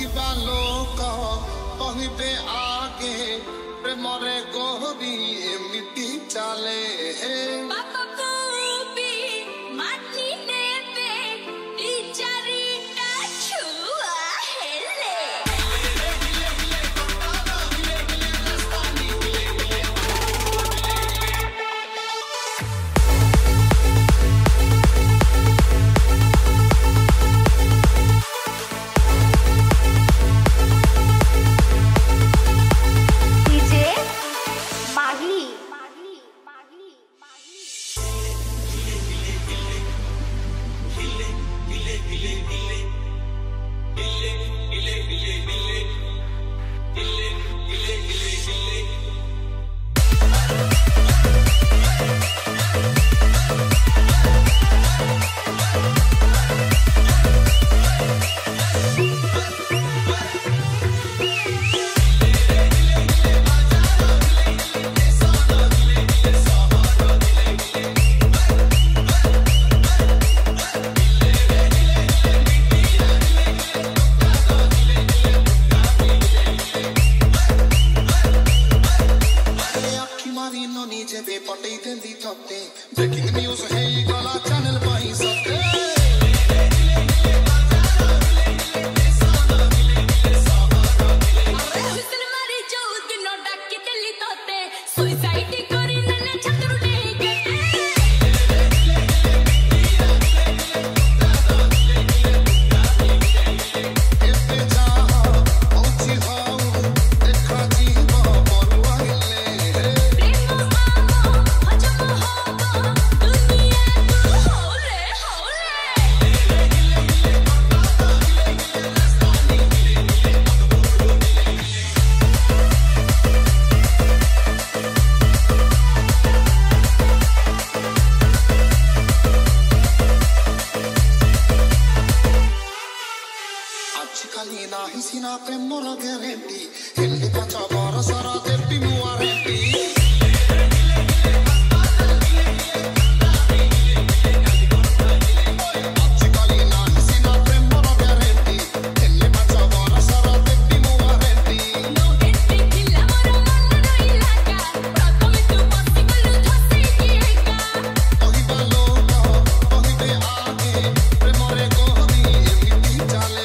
କହିବା ଲୋକ କହିବେ ଆଗେ ପ୍ରେମରେ ଗୋରି ଏମିତି ଚାଲେ Breaking the news, hey, gala channel by sote. ନାହିଁ ସିନା ପ୍ରେମର ଗ୍ୟାରେଣ୍ଟି ହେଲେ ପାଞ୍ଚ ବରଷର ଦେବି ମୁଁ ୱାରେଣ୍ଟି ଆଜିକାଲି ନାହିଁ ସିନା ପ୍ରେମର ଗ୍ୟାରେଣ୍ଟି ହେଲେ ପାଞ୍ଚ ବରଷର ଦେବି ମୁଁ ୱାରେଣ୍ଟି No entry ଥିଲା ମୋର ମନର ଇଲାକା ପ୍ରଥମେ ତୁ ବସିଗଲୁ ଧସେଇକି ଏକା କହିବା ଲୋକ କହିବେ ଆଗେ ପ୍ରେମରେ ଗୋରି ଏମିତି ଚାଲେ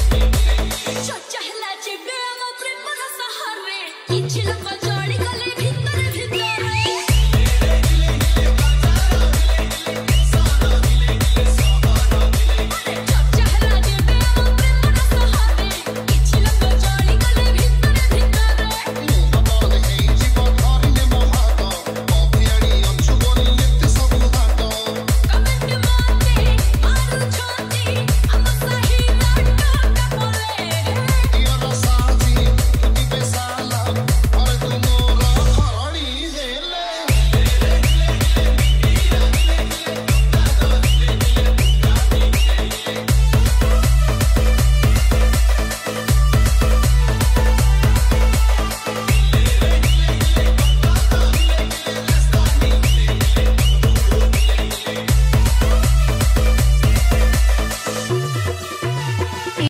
Chocca hela jebe amo premara sahare Ichi loka jodi gale